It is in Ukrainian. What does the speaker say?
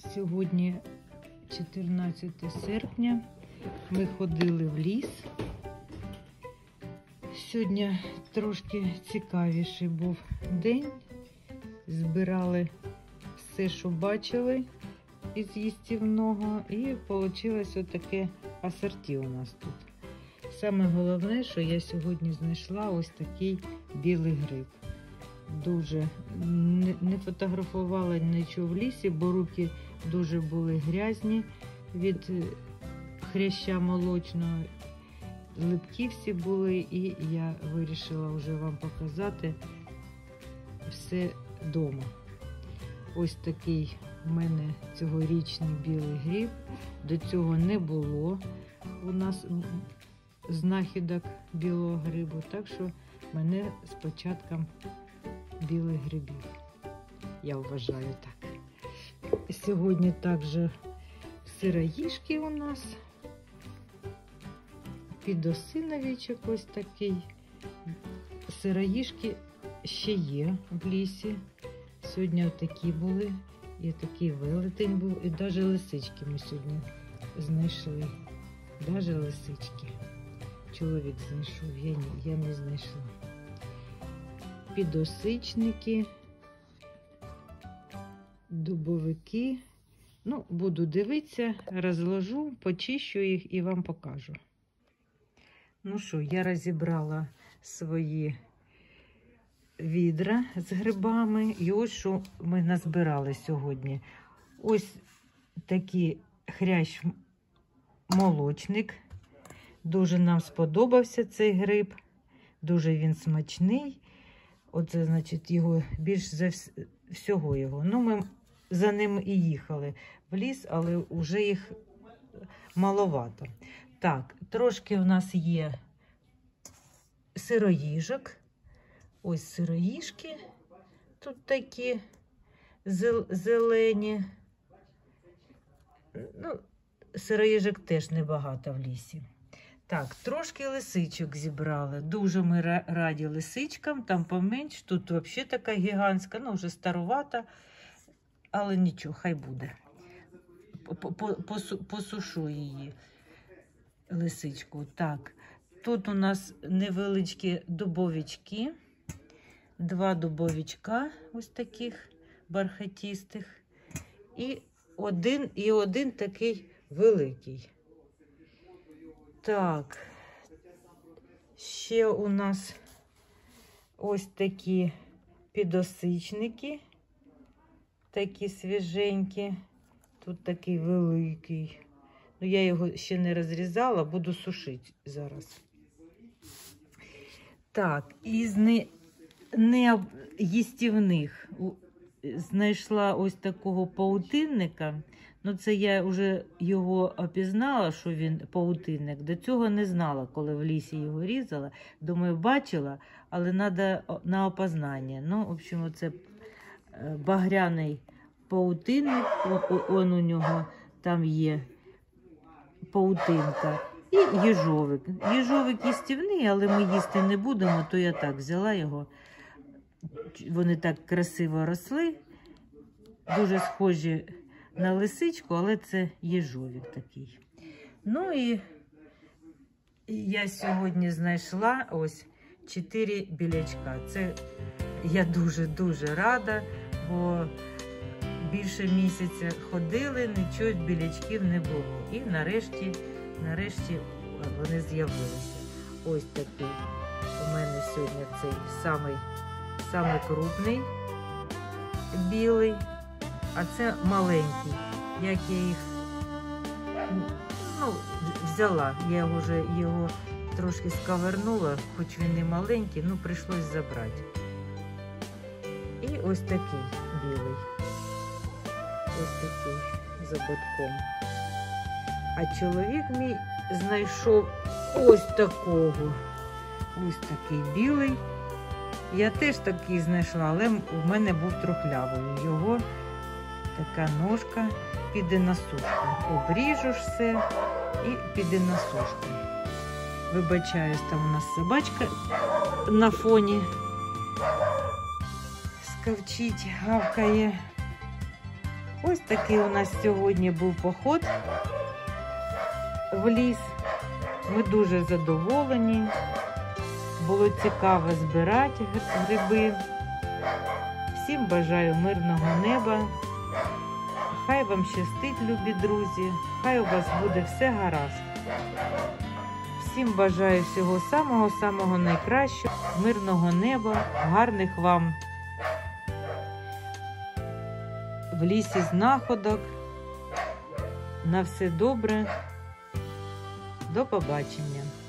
Сьогодні 14 серпня. Ми ходили в ліс. Сьогодні трошки цікавіший був день. Збирали все, що бачили із їстівного, і вийшло отаке асорті у нас тут. Саме головне, що я сьогодні знайшла ось такий білий гриб. Дуже не фотографувала нічого в лісі, бо руки дуже були грязні від хряща молочного. Липкі всі були, і я вирішила вже вам показати все вдома. Ось такий у мене цьогорічний білий гриб. До цього не було у нас знахідок білого грибу, так що мене з початком білих грибів, я вважаю так. Сьогодні також сироїжки у нас, підосиновичок ось такий. Сироїжки ще є в лісі. Сьогодні отакі були, і такий велетень був, і навіть лисички ми сьогодні знайшли. Навіть лисички. Чоловік знайшов, я не знайшла. Підосичники, дубовики. Ну, буду дивитися, розложу, почищу їх і вам покажу. Ну що, я розібрала свої відра з грибами. І ось що ми назбирали сьогодні. Ось такий хрящ молочник. Дуже нам сподобався цей гриб. Дуже він смачний. Оце, значить, його більш за всього його. Ну, ми за ним і їхали в ліс, але вже їх маловато. Так, трошки в нас є сироїжок. Ось сироїжки. Тут такі зелені. Ну, сироїжок теж небагато в лісі. Так, трошки лисичок зібрали. Дуже ми раді лисичкам, там поменш. Тут взагалі така гігантська, ну вже старувата, але нічого, хай буде. Посушу її, лисичку. Так, тут у нас невеличкі дубовички. 2 дубовичка ось таких бархатістих. І один такий великий. Так, ще у нас ось такі підосичники, такі свіженькі, тут такий великий. Ну, я його ще не розрізала, буду сушити зараз. Так, із неїстівних знайшла ось такого паутинника. Ну, це я вже його опізнала, що він паутинник. До цього не знала, коли в лісі його різала. Думаю, бачила, але треба на опознання. Ну, в общем, оце багряний паутинник. Он у нього там є паутинка. І їжовик. Їжовик їстівний, але ми їсти не будемо, то я так взяла його. Вони так красиво росли. Дуже схожі на лисичку, але це їжовик такий. Ну і я сьогодні знайшла ось 4 білячка. Це я дуже-дуже рада, бо більше місяця ходили, нічого білячків не було. І нарешті вони з'явилися. Ось такий у мене сьогодні цей самий крупний білий. А це маленький, як я їх взяла. Я вже його трошки сковернула, хоч він і маленький, ну прийшлось забрати. І ось такий білий. Ось такий з ободком. А чоловік мій знайшов ось такого. Ось такий білий. Я теж такий знайшла, але в мене був трухлявий. Його така ножка піде на сушку. Обріжу все і піде на сушку. Вибачаюсь, там у нас собачка на фоні скавчить, гавкає. Ось такий у нас сьогодні був поход в ліс. Ми дуже задоволені. Було цікаво збирати гриби. Всім бажаю мирного неба. Хай вам щастить, любі друзі. Хай у вас буде все гаразд. Всім бажаю всього самого-самого найкращого, мирного неба, гарних вам в лісі знаходок. На все добре. До побачення.